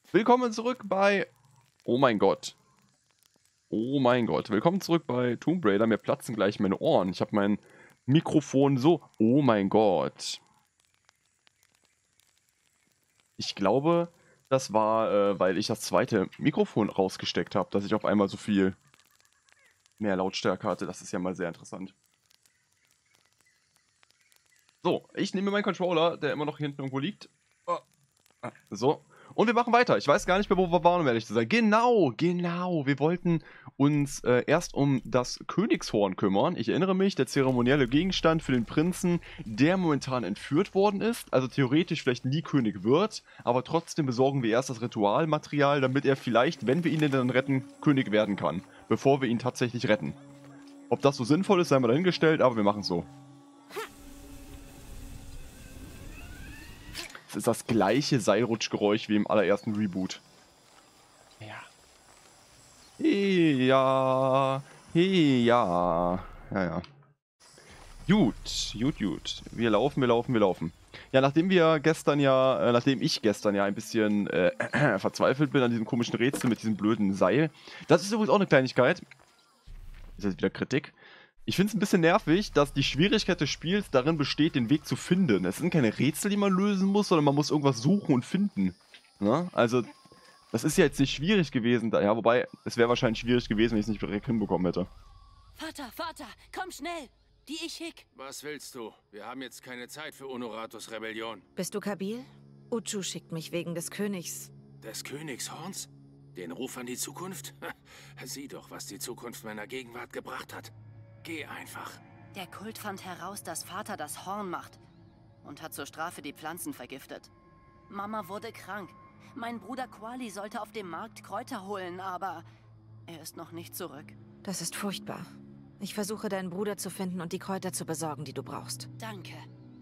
Willkommen zurück bei... Oh mein Gott. Oh mein Gott. Willkommen zurück bei Tomb Raider. Mir platzen gleich meine Ohren. Ich habe mein Mikrofon so... Oh mein Gott. Ich glaube, das war, weil ich das zweite Mikrofon rausgesteckt habe, dass ich auf einmal so viel mehr Lautstärke hatte. Das ist ja mal sehr interessant. So, ich nehme meinen Controller, der immer noch hier hinten irgendwo liegt. So. Und wir machen weiter. Ich weiß gar nicht mehr, wo wir waren, um ehrlich zu sein. Genau. Wir wollten uns erst um das Königshorn kümmern. Ich erinnere mich, der zeremonielle Gegenstand für den Prinzen, der momentan entführt worden ist. Also theoretisch vielleicht nie König wird. Aber trotzdem besorgen wir erst das Ritualmaterial, damit er vielleicht, wenn wir ihn denn dann retten, König werden kann. Bevor wir ihn tatsächlich retten. Ob das so sinnvoll ist, sei mal dahingestellt, aber wir machen es so. Es ist das gleiche Seilrutschgeräusch wie im allerersten Reboot. Ja. Ja. Ja. Ja. Gut. Wir laufen. Ja, nachdem ich gestern ja ein bisschen verzweifelt bin an diesem komischen Rätsel mit diesem blöden Seil. Das ist übrigens auch eine Kleinigkeit. Ist jetzt wieder Kritik. Ich finde es ein bisschen nervig, dass die Schwierigkeit des Spiels darin besteht, den Weg zu finden. Es sind keine Rätsel, die man lösen muss, sondern man muss irgendwas suchen und finden. Ne? Also, das ist ja jetzt nicht schwierig gewesen. Ja, wobei, es wäre wahrscheinlich schwierig gewesen, wenn ich es nicht direkt hinbekommen hätte. Vater, komm schnell! Die Ishik! Was willst du? Wir haben jetzt keine Zeit für Honoratus Rebellion. Bist du Kabil? Uchu schickt mich wegen des Königs. Des Königshorns? Den Ruf an die Zukunft? Sieh doch, was die Zukunft meiner Gegenwart gebracht hat. Geh einfach. Der Kult fand heraus, dass Vater das Horn macht und hat zur Strafe die Pflanzen vergiftet. Mama wurde krank. Mein Bruder Quali sollte auf dem Markt Kräuter holen, aber er ist noch nicht zurück. Das ist furchtbar. Ich versuche, deinen Bruder zu finden und die Kräuter zu besorgen, die du brauchst. Danke.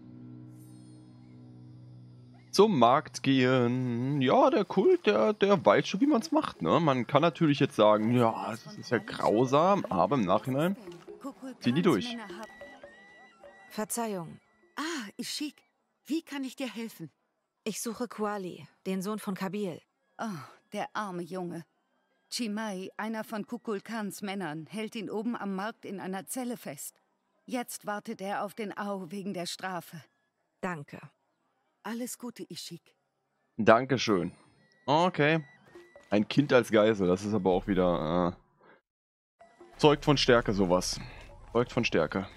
Zum Markt gehen. Ja, der Kult, der weiß schon, wie man es macht, ne? Man kann natürlich jetzt sagen, ja, das ist ja grausam, aber im Nachhinein ziehen die durch. Verzeihung. Ah, Ishik. Wie kann ich dir helfen? Ich suche Quali, den Sohn von Kabil. Oh, der arme Junge. Chimay, einer von Kukulkans Männern, hält ihn oben am Markt in einer Zelle fest. Jetzt wartet er auf den Au wegen der Strafe. Danke. Alles Gute, Ishik. Dankeschön. Okay. Ein Kind als Geisel, das ist aber auch wieder... zeugt von Stärke, sowas. Zeugt von Stärke.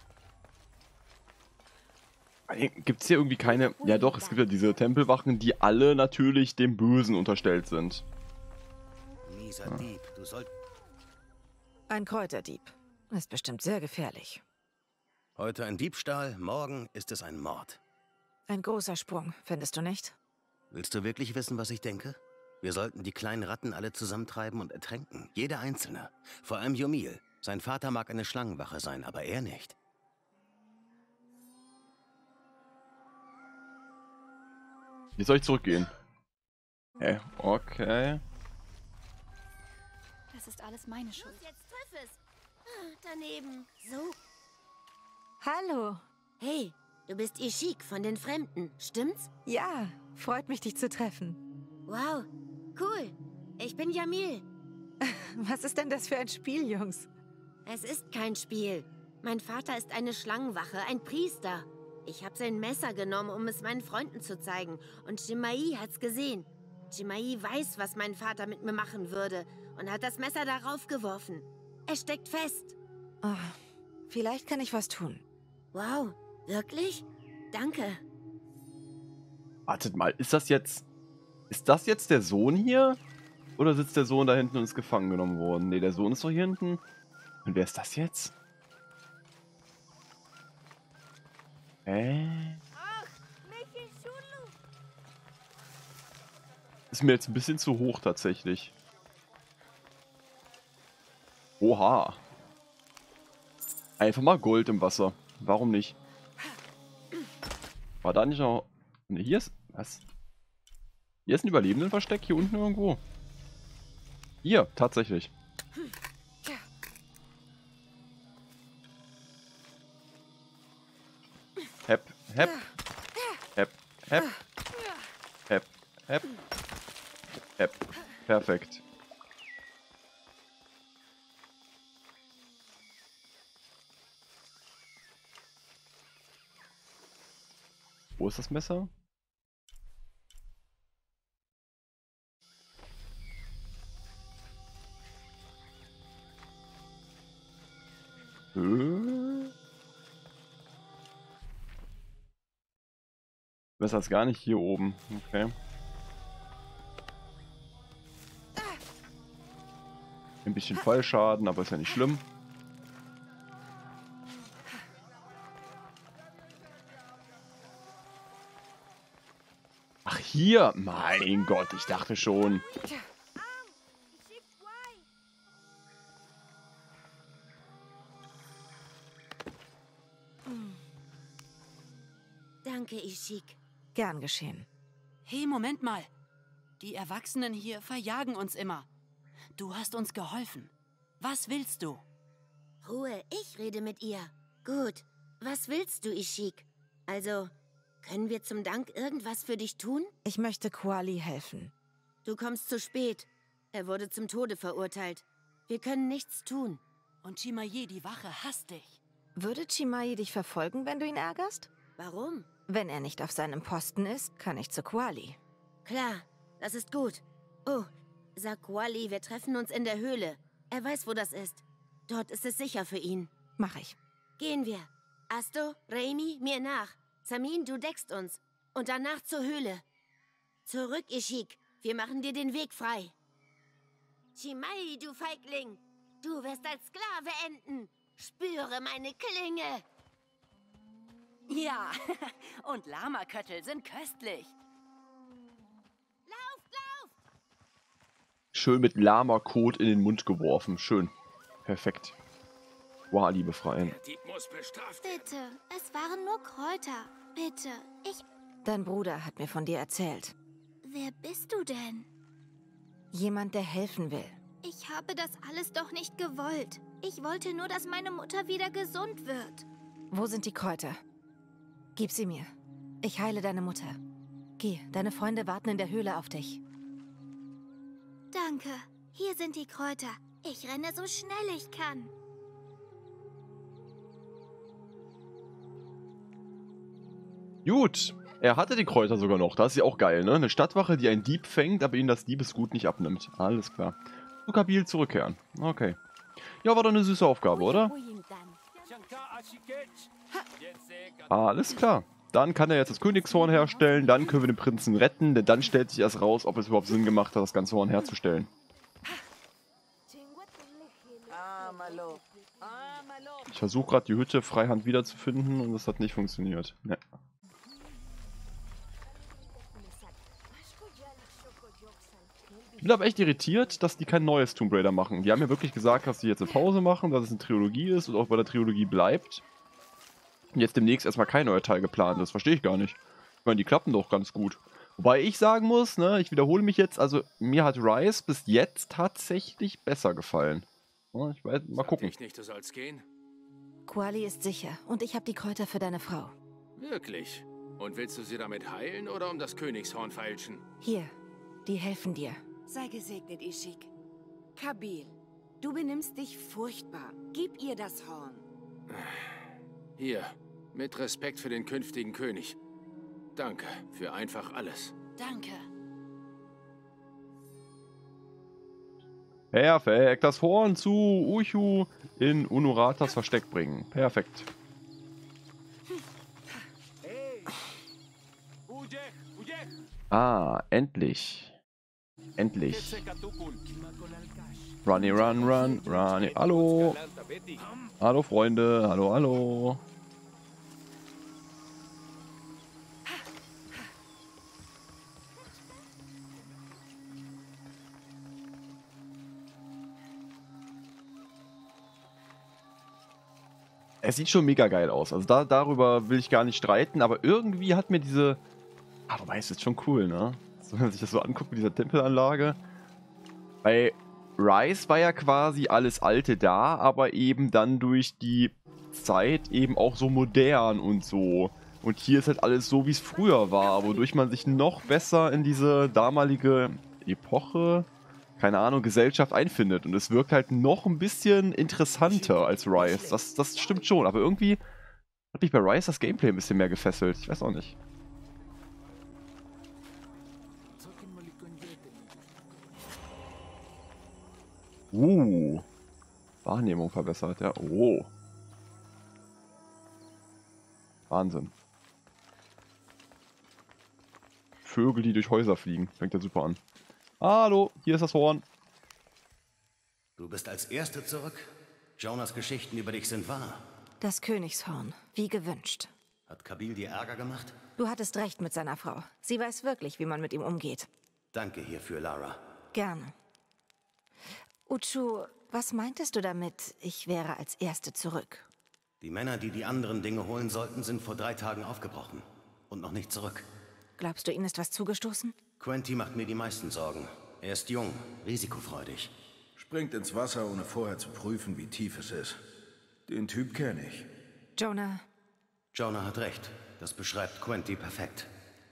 Gibt es hier irgendwie keine... Ja doch, es gibt ja diese Tempelwachen, die alle natürlich dem Bösen unterstellt sind. Mieser Dieb, du sollst... Ein Kräuterdieb. Ist bestimmt sehr gefährlich. Heute ein Diebstahl, morgen ist es ein Mord. Ein großer Sprung, findest du nicht? Willst du wirklich wissen, was ich denke? Wir sollten die kleinen Ratten alle zusammentreiben und ertränken. Jeder einzelne. Vor allem Jomil. Sein Vater mag eine Schlangenwache sein, aber er nicht. Jetzt soll ich zurückgehen. Hä? Okay. Das ist alles meine Schuld. Jetzt triff es. Daneben. So. Hallo. Hey, du bist Ishik von den Fremden, stimmt's? Ja, freut mich, dich zu treffen. Wow, cool. Ich bin Jamil. Was ist denn das für ein Spiel, Jungs? Es ist kein Spiel. Mein Vater ist eine Schlangenwache, ein Priester. Ich habe sein Messer genommen, um es meinen Freunden zu zeigen. Und Chimay hat's gesehen. Chimay weiß, was mein Vater mit mir machen würde und hat das Messer darauf geworfen. Er steckt fest. Oh, vielleicht kann ich was tun. Wow, wirklich? Danke. Wartet mal, ist das jetzt der Sohn hier? Oder sitzt der Sohn da hinten und ist gefangen genommen worden? Ne, der Sohn ist doch hier hinten. Und wer ist das jetzt? Ist mir jetzt ein bisschen zu hoch tatsächlich. Oha. Einfach mal Gold im Wasser. Warum nicht? War da nicht noch... Ne, hier ist... Was? Hier ist ein Überlebendenversteck, hier unten irgendwo. Hier, tatsächlich. Hep. Wo ist das Messer? Messer ist gar nicht hier oben. Okay. Ein bisschen Fallschaden, aber ist ja nicht schlimm. Ach, hier! Mein Gott, ich dachte schon. Danke, Ishik. Gern geschehen. Hey, Moment mal. Die Erwachsenen hier verjagen uns immer. Du hast uns geholfen. Was willst du? Ruhe, ich rede mit ihr. Gut. Was willst du, Ishik? Also, können wir zum Dank irgendwas für dich tun? Ich möchte Quali helfen. Du kommst zu spät. Er wurde zum Tode verurteilt. Wir können nichts tun. Und Chimaye, die Wache, hasst dich. Würde Chimaye dich verfolgen, wenn du ihn ärgerst? Warum? Wenn er nicht auf seinem Posten ist, kann ich zu Quali. Klar, das ist gut. Oh, sag Quali, wir treffen uns in der Höhle. Er weiß, wo das ist. Dort ist es sicher für ihn. Mach ich. Gehen wir. Asto, Raimi, mir nach. Samin, du deckst uns. Und danach zur Höhle. Zurück, Ishik. Wir machen dir den Weg frei. Chimaye, du Feigling. Du wirst als Sklave enden. Spüre meine Klinge. Ja, und Lamaköttel sind köstlich. Schön mit Lama-Kot in den Mund geworfen. Schön. Perfekt. Quali befreien. Der Dieb muss bestraft werden. Bitte, es waren nur Kräuter. Bitte, Dein Bruder hat mir von dir erzählt. Wer bist du denn? Jemand, der helfen will. Ich habe das alles doch nicht gewollt. Ich wollte nur, dass meine Mutter wieder gesund wird. Wo sind die Kräuter? Gib sie mir. Ich heile deine Mutter. Geh, deine Freunde warten in der Höhle auf dich. Danke. Hier sind die Kräuter. Ich renne so schnell ich kann. Gut. Er hatte die Kräuter sogar noch. Das ist ja auch geil, ne? Eine Stadtwache, die einen Dieb fängt, aber ihm das Diebesgut nicht abnimmt. Alles klar. Zu Kabil zurückkehren. Okay. Ja, war doch eine süße Aufgabe, oder? Alles klar. Dann kann er jetzt das Königshorn herstellen, dann können wir den Prinzen retten, denn dann stellt sich erst raus, ob es überhaupt Sinn gemacht hat, das ganze Horn herzustellen. Ich versuche gerade die Hütte freihand wiederzufinden und das hat nicht funktioniert. Ne. Ich bin aber echt irritiert, dass die kein neues Tomb Raider machen. Die haben ja wirklich gesagt, dass die jetzt eine Pause machen, dass es eine Trilogie ist und auch bei der Trilogie bleibt. Und jetzt demnächst erstmal kein neuer Teil geplant ist. Verstehe ich gar nicht. Ich meine, die klappen doch ganz gut. Wobei ich sagen muss, ne, ich wiederhole mich jetzt, also mir hat Rise bis jetzt tatsächlich besser gefallen. Ja, ich weiß, mal gucken. Ich nicht, du sollst gehen? Quali ist sicher und ich habe die Kräuter für deine Frau. Wirklich? Und willst du sie damit heilen oder um das Königshorn feilschen? Hier, die helfen dir. Sei gesegnet, Ishik. Kabil, du benimmst dich furchtbar. Gib ihr das Horn. Hier, mit Respekt für den künftigen König. Danke für einfach alles. Danke. Perfekt, das Horn zu Uchu in Unuratas Versteck bringen. Perfekt. Ah, endlich. Endlich. Runny, run, run, runny. Hallo. Hallo, Freunde. Hallo, hallo. Es sieht schon mega geil aus. Also darüber will ich gar nicht streiten, aber irgendwie hat mir diese... Ah, wobei, es ist schon cool, ne? Wenn man sich das so anguckt mit dieser Tempelanlage. Bei Rise war ja quasi alles Alte da, aber eben dann durch die Zeit eben auch so modern und so. Und hier ist halt alles so, wie es früher war, wodurch man sich noch besser in diese damalige Epoche, keine Ahnung, Gesellschaft einfindet. Und es wirkt halt noch ein bisschen interessanter als Rise. Das stimmt schon, aber irgendwie hat mich bei Rise das Gameplay ein bisschen mehr gefesselt. Ich weiß auch nicht. Wahrnehmung verbessert, ja. Oh. Wahnsinn. Vögel, die durch Häuser fliegen. Fängt ja super an. Hallo, hier ist das Horn. Du bist als Erste zurück? Jonas Geschichten über dich sind wahr. Das Königshorn, wie gewünscht. Hat Kabil dir Ärger gemacht? Du hattest recht mit seiner Frau. Sie weiß wirklich, wie man mit ihm umgeht. Danke hierfür, Lara. Gerne. Uchu, was meintest du damit, ich wäre als Erste zurück? Die Männer, die die anderen Dinge holen sollten, sind vor 3 Tagen aufgebrochen. Und noch nicht zurück. Glaubst du, ihnen ist was zugestoßen? Quenty macht mir die meisten Sorgen. Er ist jung, risikofreudig. Springt ins Wasser, ohne vorher zu prüfen, wie tief es ist. Den Typ kenne ich. Jonah. Jonah hat recht. Das beschreibt Quenty perfekt.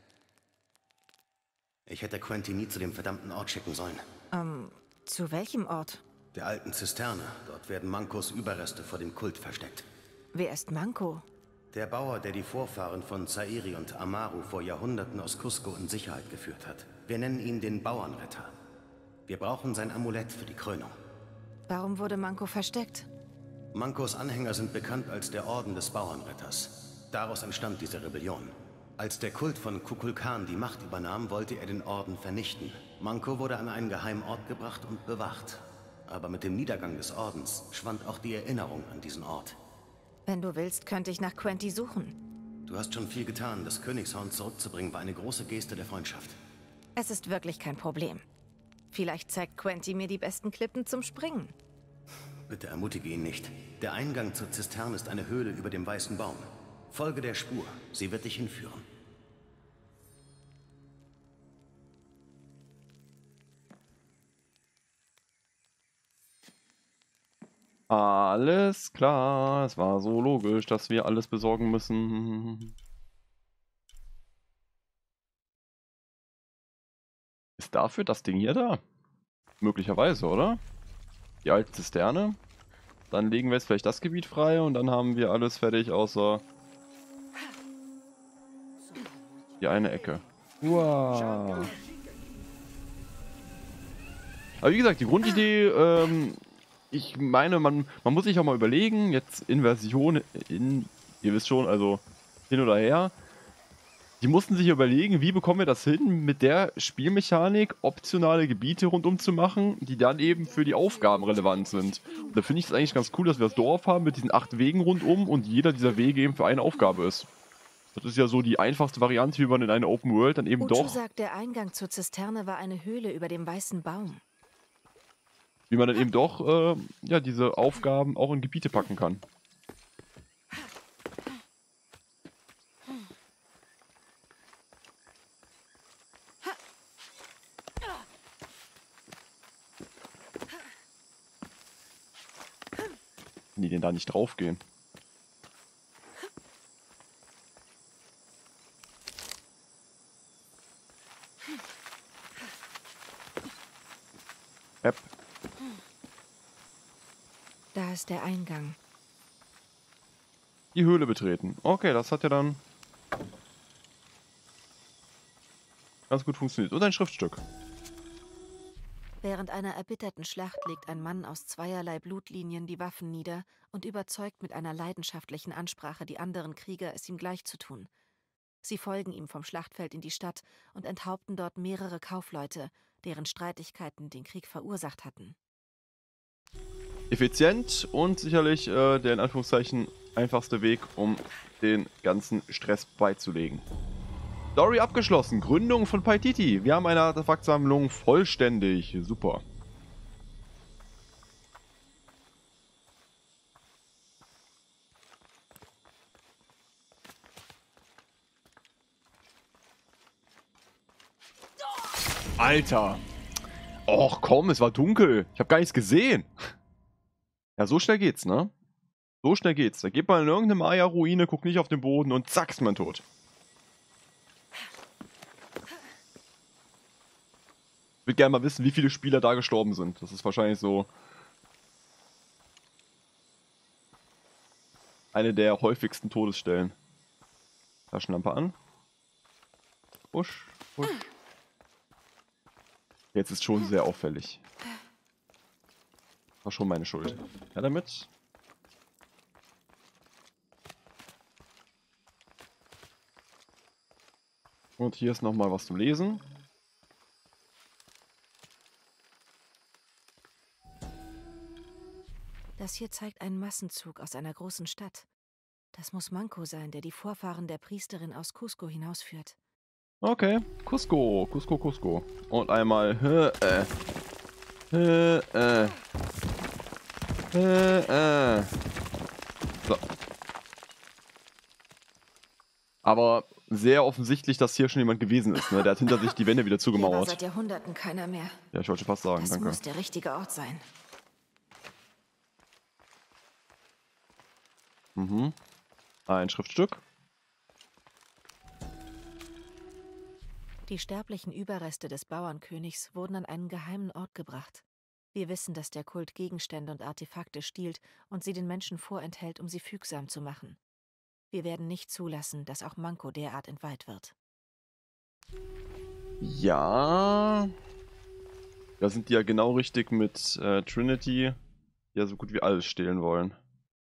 Ich hätte Quenty nie zu dem verdammten Ort schicken sollen. Zu welchem Ort? Der alten Zisterne. Dort werden Mankos Überreste vor dem Kult versteckt. Wer ist Manko? Der Bauer, der die Vorfahren von Zairi und Amaru vor Jahrhunderten aus Cusco in Sicherheit geführt hat. Wir nennen ihn den Bauernretter. Wir brauchen sein Amulett für die Krönung. Warum wurde Manko versteckt? Mankos Anhänger sind bekannt als der Orden des Bauernretters. Daraus entstand diese Rebellion. Als der Kult von Kukulkan die Macht übernahm, wollte er den Orden vernichten. Manko wurde an einen geheimen Ort gebracht und bewacht. Aber mit dem Niedergang des Ordens schwand auch die Erinnerung an diesen Ort. Wenn du willst, könnte ich nach Quenty suchen. Du hast schon viel getan. Das Königshorn zurückzubringen war eine große Geste der Freundschaft. Es ist wirklich kein Problem. Vielleicht zeigt Quenty mir die besten Klippen zum Springen. Bitte ermutige ihn nicht. Der Eingang zur Zisterne ist eine Höhle über dem weißen Baum. Folge der Spur. Sie wird dich hinführen. Alles klar. Es war so logisch, dass wir alles besorgen müssen. Ist dafür das Ding hier da? Möglicherweise, oder? Die alte Zisterne. Dann legen wir jetzt vielleicht das Gebiet frei und dann haben wir alles fertig, außer die eine Ecke. Wow. Aber wie gesagt, die Grundidee, ich meine, man muss sich auch mal überlegen, jetzt Inversion, ihr wisst schon, also hin oder her. Die mussten sich überlegen, wie bekommen wir das hin, mit der Spielmechanik optionale Gebiete rundum zu machen, die dann eben für die Aufgaben relevant sind. Und da finde ich es eigentlich ganz cool, dass wir das Dorf haben mit diesen 8 Wegen rundum und jeder dieser Wege eben für eine Aufgabe ist. Das ist ja so die einfachste Variante, wie man in einer Open World dann eben Uchu sagt, der Eingang zur Zisterne war eine Höhle über dem weißen Baum. Wie man dann eben doch, ja, diese Aufgaben auch in Gebiete packen kann. Die denn da nicht draufgehen. App. Da ist der Eingang. Die Höhle betreten. Okay, das hat ja dann ganz gut funktioniert. Und ein Schriftstück. Während einer erbitterten Schlacht legt ein Mann aus zweierlei Blutlinien die Waffen nieder und überzeugt mit einer leidenschaftlichen Ansprache die anderen Krieger, es ihm gleich zu tun. Sie folgen ihm vom Schlachtfeld in die Stadt und enthaupten dort mehrere Kaufleute, deren Streitigkeiten den Krieg verursacht hatten. Effizient und sicherlich der in Anführungszeichen einfachste Weg, um den ganzen Stress beizulegen. Story abgeschlossen. Gründung von Paititi. Wir haben eine Artefaktsammlung vollständig. Super. Alter. Och komm, es war dunkel. Ich habe gar nichts gesehen. Ja, so schnell geht's, ne? So schnell geht's. Da geht man in irgendeine Maya-Ruine, guckt nicht auf den Boden und zack, ist man tot. Ich würde gerne mal wissen, wie viele Spieler da gestorben sind. Das ist wahrscheinlich so eine der häufigsten Todesstellen. Taschenlampe an. Push, push. Jetzt ist schon sehr auffällig. War schon meine Schuld. Ja, damit. Und hier ist nochmal was zum Lesen. Das hier zeigt einen Massenzug aus einer großen Stadt. Das muss Manco sein, der die Vorfahren der Priesterin aus Cusco hinausführt. Okay, Cusco, Cusco, Cusco. Und einmal So. Aber sehr offensichtlich, dass hier schon jemand gewesen ist, ne? Der hat hinter sich die Wände wieder Hier war zugemauert. seit Jahrhunderten keiner mehr. Ja, ich wollte schon fast sagen, Das danke. muss der richtige Ort sein. Mhm. Ein Schriftstück. Die sterblichen Überreste des Bauernkönigs wurden an einen geheimen Ort gebracht. Wir wissen, dass der Kult Gegenstände und Artefakte stiehlt und sie den Menschen vorenthält, um sie fügsam zu machen. Wir werden nicht zulassen, dass auch Manco derart entweiht wird. Ja. Da sind die ja genau richtig mit Trinity, die ja so gut wie alles stehlen wollen.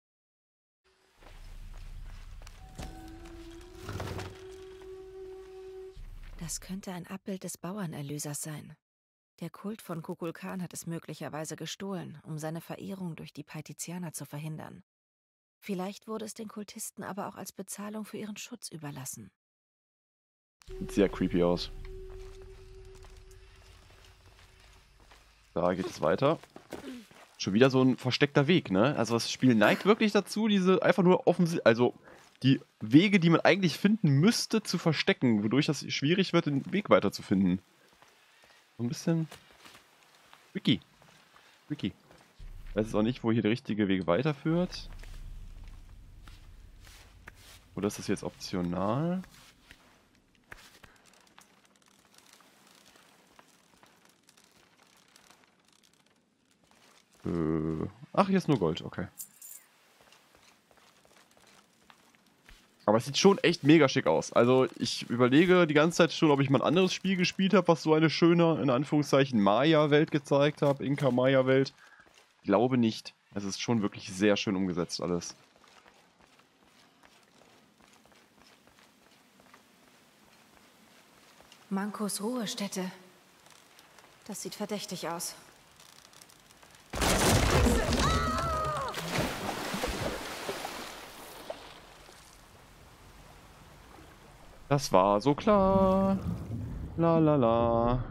Das könnte ein Abbild des Bauernerlösers sein. Der Kult von Kukulkan hat es möglicherweise gestohlen, um seine Verehrung durch die Paitizianer zu verhindern. Vielleicht wurde es den Kultisten aber auch als Bezahlung für ihren Schutz überlassen. Sieht sehr creepy aus. Da geht es weiter. Schon wieder so ein versteckter Weg, ne? Also das Spiel neigt wirklich dazu, diese einfach nur offensichtlich, also die Wege, die man eigentlich finden müsste, zu verstecken, wodurch das schwierig wird, den Weg weiterzufinden. So ein bisschen tricky. Tricky. Ich weiß jetzt auch nicht, wo hier der richtige Weg weiterführt. Oder ist das jetzt optional? Ach, hier ist nur Gold, okay. Aber es sieht schon echt mega schick aus. Also ich überlege die ganze Zeit schon, ob ich mal ein anderes Spiel gespielt habe, was so eine schöne, in Anführungszeichen, Maya-Welt gezeigt hat, Inka-Maya-Welt. Ich glaube nicht. Es ist schon wirklich sehr schön umgesetzt alles. Mancos Ruhestätte. Das sieht verdächtig aus. Das war so klar. La la la.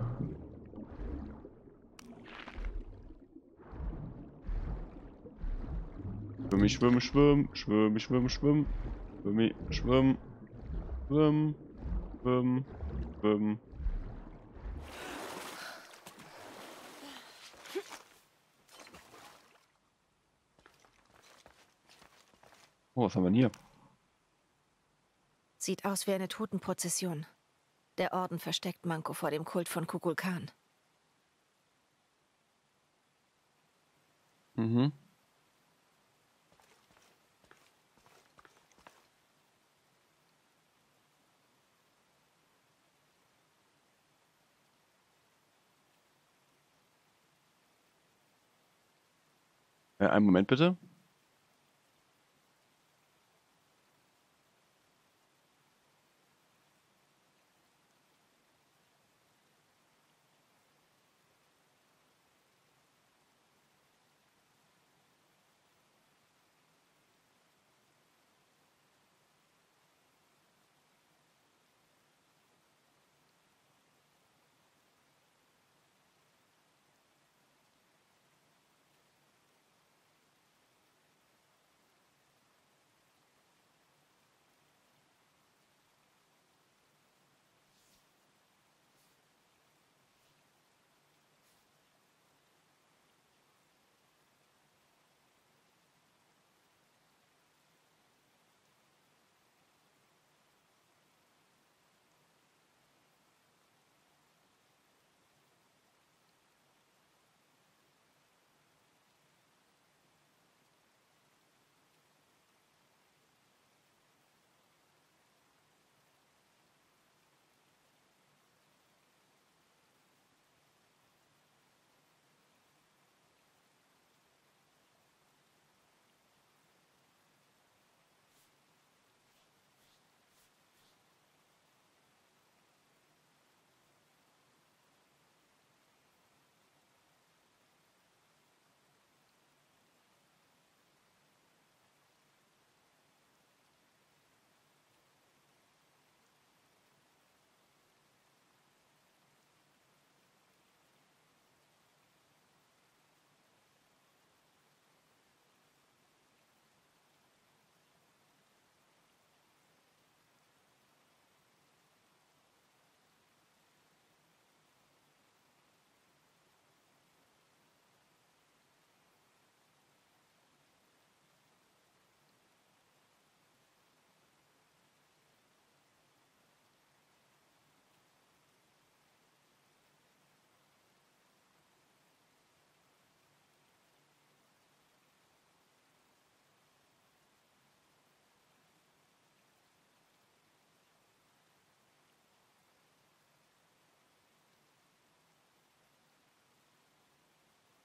Schwimmi, schwimm, schwimm, schwimmi, schwimm, schwimm. Schwimmi, schwimm. Schwimm. Schwimm. Schwimm. Oh, was haben wir denn hier? Sieht aus wie eine Totenprozession. Der Orden versteckt Manco vor dem Kult von Kukulkan. Mhm. Einen Moment bitte.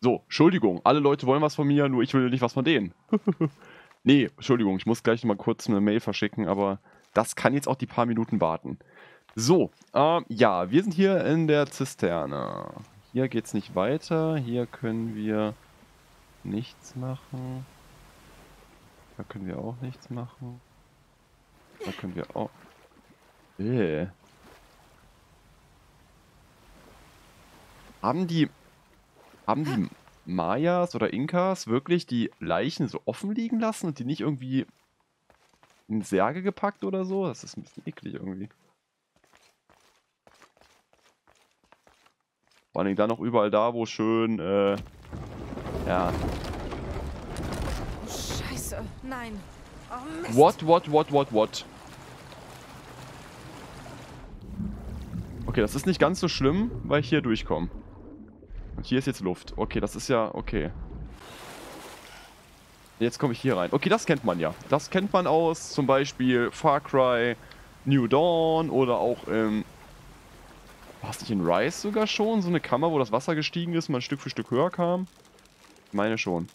So, Entschuldigung, alle Leute wollen was von mir, nur ich will nicht was von denen. Nee, Entschuldigung, ich muss gleich mal kurz eine Mail verschicken, aber das kann jetzt auch die paar Minuten warten. So, ja, wir sind hier in der Zisterne. Hier geht's nicht weiter, hier können wir nichts machen. Da können wir auch nichts machen. Da können wir auch... Haben die Mayas oder Inkas wirklich die Leichen so offen liegen lassen und die nicht irgendwie in Särge gepackt oder so? Das ist ein bisschen eklig irgendwie. Vor allem dann noch überall da, wo schön, ja. Oh, Scheiße, nein. Oh, Mist. What? Okay, das ist nicht ganz so schlimm, weil ich hier durchkomme. Und hier ist jetzt Luft. Okay, das ist ja okay. Jetzt komme ich hier rein. Okay, das kennt man ja. Das kennt man aus zum Beispiel Far Cry New Dawn oder auch war es nicht in Rise sogar schon? So eine Kammer, wo das Wasser gestiegen ist und man Stück für Stück höher kam? Ich meine schon.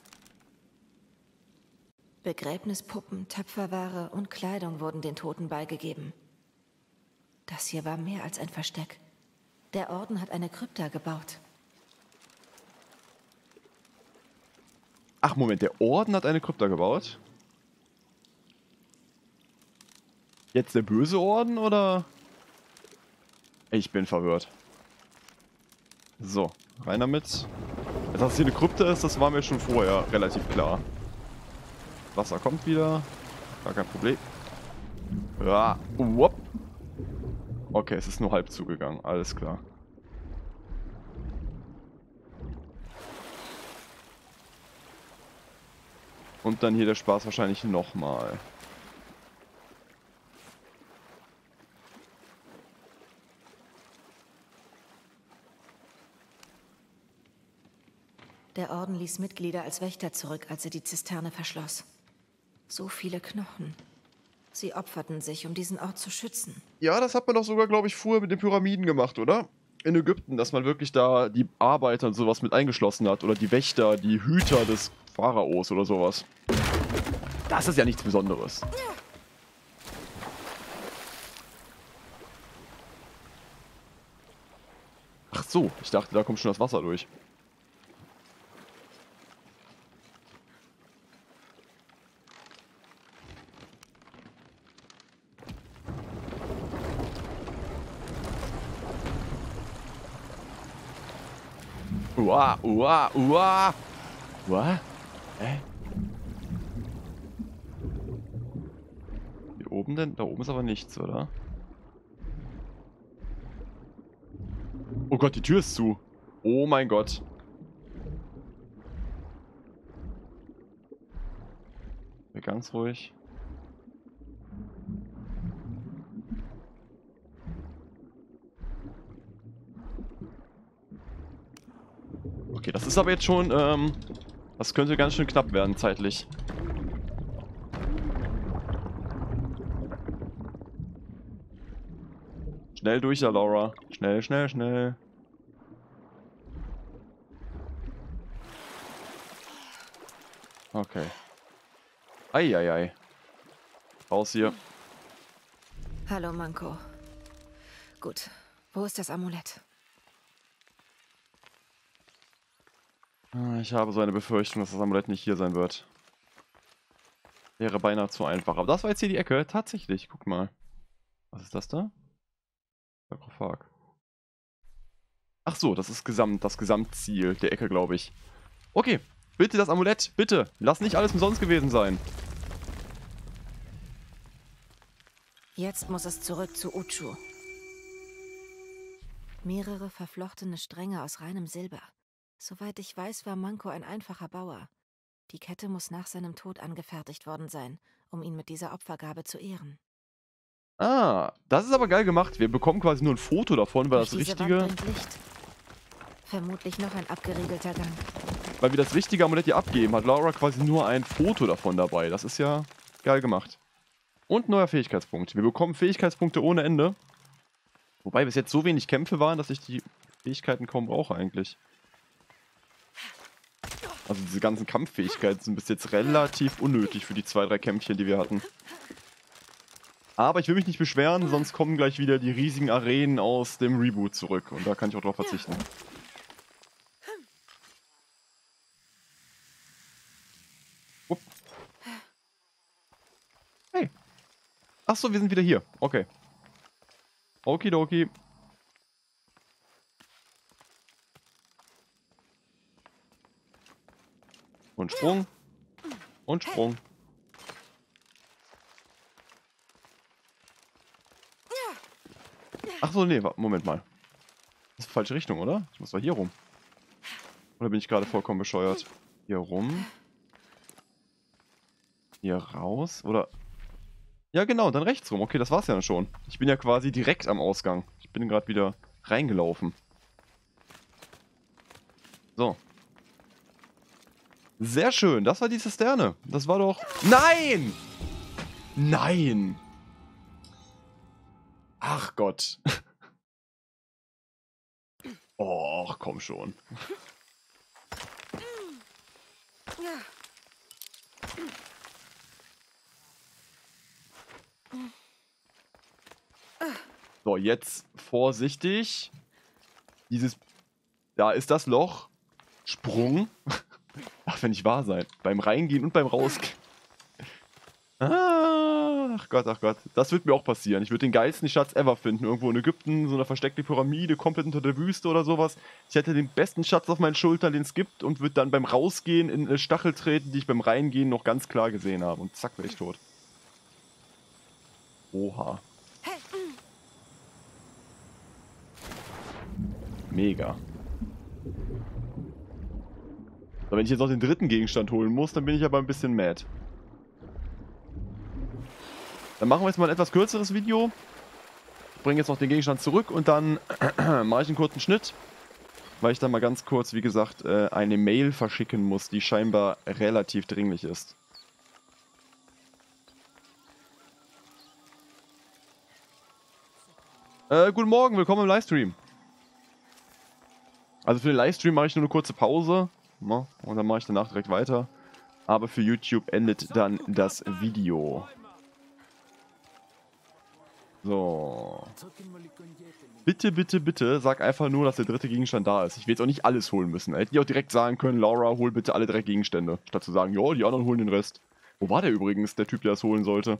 Begräbnispuppen, Töpferware und Kleidung wurden den Toten beigegeben. Das hier war mehr als ein Versteck. Der Orden hat eine Krypta gebaut. Ach Moment, der Orden hat eine Krypta gebaut? Jetzt der böse Orden oder? Ich bin verwirrt. So, rein damit. Dass das hier eine Krypta ist, das war mir schon vorher relativ klar. Wasser kommt wieder. Gar kein Problem. Ja, whoop. Okay, es ist nur halb zugegangen. Alles klar. Und dann hier der Spaß wahrscheinlich nochmal. Der Orden ließ Mitglieder als Wächter zurück, als er die Zisterne verschloss. So viele Knochen. Sie opferten sich, um diesen Ort zu schützen. Ja, das hat man doch sogar, glaube ich, früher mit den Pyramiden gemacht, oder? In Ägypten, dass man wirklich da die Arbeiter und sowas mit eingeschlossen hat. Oder die Wächter, die Hüter des Pharaos oder sowas. Das ist ja nichts Besonderes. Ach so, ich dachte, da kommt schon das Wasser durch. Uah. Was? Hier oben denn? Da oben ist aber nichts, oder? Oh Gott, die Tür ist zu. Oh mein Gott. Ganz ruhig. Okay, das ist aber jetzt schon, das könnte ganz schön knapp werden, zeitlich. Schnell durch da, Laura. Schnell. Okay. Eieiei. Raus hier. Hallo, Manko. Gut. Wo ist das Amulett? Ich habe so eine Befürchtung, dass das Amulett nicht hier sein wird. Wäre beinahe zu einfach. Aber das war jetzt hier die Ecke. Tatsächlich. Guck mal. Was ist das da? Sarkophag. Ach so, das ist das Gesamtziel der Ecke, glaube ich. Okay. Bitte das Amulett. Bitte. Lass nicht alles umsonst gewesen sein. Jetzt muss es zurück zu Uchu. Mehrere verflochtene Stränge aus reinem Silber. Soweit ich weiß, war Manko ein einfacher Bauer. Die Kette muss nach seinem Tod angefertigt worden sein, um ihn mit dieser Opfergabe zu ehren. Ah, das ist aber geil gemacht. Wir bekommen quasi nur ein Foto davon, weil das richtige... Wand brennt Licht. Vermutlich noch ein abgeriegelter Gang. Weil wir das richtige Amulett hier abgeben, hat Laura quasi nur ein Foto davon dabei. Das ist ja geil gemacht. Und neuer Fähigkeitspunkt. Wir bekommen Fähigkeitspunkte ohne Ende. Wobei bis jetzt so wenig Kämpfe waren, dass ich die Fähigkeiten kaum brauche eigentlich. Also diese ganzen Kampffähigkeiten sind bis jetzt relativ unnötig für die 2, 3 Kämpfchen, die wir hatten. Aber ich will mich nicht beschweren, sonst kommen gleich wieder die riesigen Arenen aus dem Reboot zurück. Und da kann ich auch drauf verzichten. Upp. Hey. Achso, wir sind wieder hier. Okay. Okidoki. Und Sprung. Und Sprung. Achso, nee, Moment mal. Das ist die falsche Richtung, oder? Ich muss doch hier rum. Oder bin ich gerade vollkommen bescheuert? Hier rum. Hier raus. Oder... Ja genau, dann rechts rum. Okay, das war's ja schon. Ich bin ja quasi direkt am Ausgang. Ich bin gerade wieder reingelaufen. So. Sehr schön, das war die Zisterne. Das war doch... Nein! Nein! Ach Gott. Och, komm schon. So, jetzt vorsichtig. Dieses... Da ist das Loch. Sprung. Ach, wenn nicht wahr sein. Beim Reingehen und beim Rausgehen. Ach Gott, ach Gott. Das wird mir auch passieren. Ich würde den geilsten Schatz ever finden. Irgendwo in Ägypten, so eine versteckte Pyramide, komplett unter der Wüste oder sowas. Ich hätte den besten Schatz auf meinen Schultern, den es gibt, und würde dann beim Rausgehen in eine Stachel treten, die ich beim Reingehen noch ganz klar gesehen habe. Und zack, wäre ich tot. Oha. Mega. Aber wenn ich jetzt noch den dritten Gegenstand holen muss, dann bin ich aber ein bisschen mad. Dann machen wir jetzt mal ein etwas kürzeres Video. Ich bringe jetzt noch den Gegenstand zurück und dann mache ich einen kurzen Schnitt. Weil ich dann mal ganz kurz, wie gesagt, eine Mail verschicken muss, die scheinbar relativ dringlich ist. Guten Morgen, willkommen im Livestream. Also für den Livestream mache ich nur eine kurze Pause. Und dann mache ich danach direkt weiter. Aber für YouTube endet dann das Video. So. Bitte, bitte, bitte, sag einfach nur, dass der dritte Gegenstand da ist. Ich will jetzt auch nicht alles holen müssen. Hätte ich auch direkt sagen können, Laura, hol bitte alle 3 Gegenstände. Statt zu sagen, ja, die anderen holen den Rest. Wo war der übrigens, der Typ, der das holen sollte?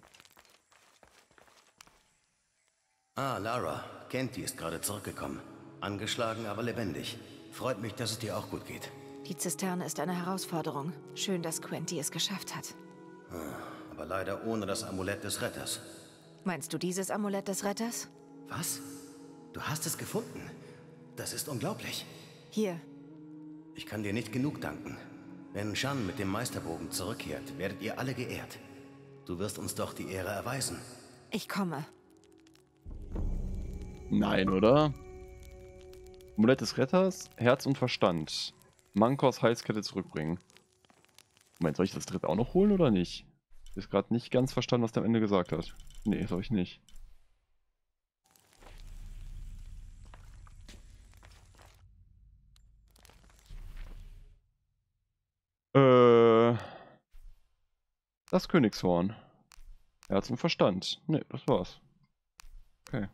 Ah, Lara. Kenty ist gerade zurückgekommen. Angeschlagen, aber lebendig. Freut mich, dass es dir auch gut geht. Die Zisterne ist eine Herausforderung. Schön, dass Quenty es geschafft hat. Aber leider ohne das Amulett des Retters. Meinst du dieses Amulett des Retters? Was? Du hast es gefunden? Das ist unglaublich. Hier. Ich kann dir nicht genug danken. Wenn Shan mit dem Meisterbogen zurückkehrt, werdet ihr alle geehrt. Du wirst uns doch die Ehre erweisen. Ich komme. Nein, oder? Amulett des Retters, Herz und Verstand. Mankos Halskette zurückbringen. Moment, soll ich das dritte auch noch holen oder nicht? Ich habe gerade nicht ganz verstanden, was der am Ende gesagt hat. Nee, soll ich nicht. Das Königshorn. Herz und Verstand. Nee, das war's. Okay.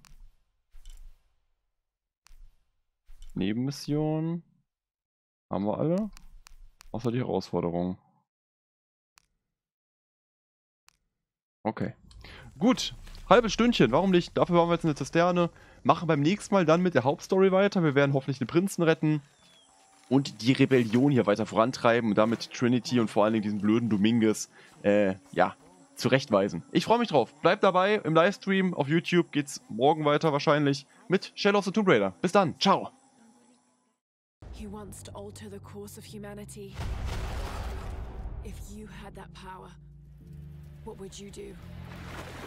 Nebenmission. Haben wir alle? Außer die Herausforderung. Okay. Gut. Halbes Stündchen. Warum nicht? Dafür waren wir jetzt eine Zisterne. Machen beim nächsten Mal dann mit der Hauptstory weiter. Wir werden hoffentlich den Prinzen retten. Und die Rebellion hier weiter vorantreiben. Und damit Trinity und vor allen Dingen diesen blöden Dominguez, ja, zurechtweisen. Ich freue mich drauf. Bleibt dabei im Livestream. Auf YouTube geht's morgen weiter wahrscheinlich mit Shadow of the Tomb Raider. Bis dann. Ciao. He wants to alter the course of humanity. If you had that power, what would you do?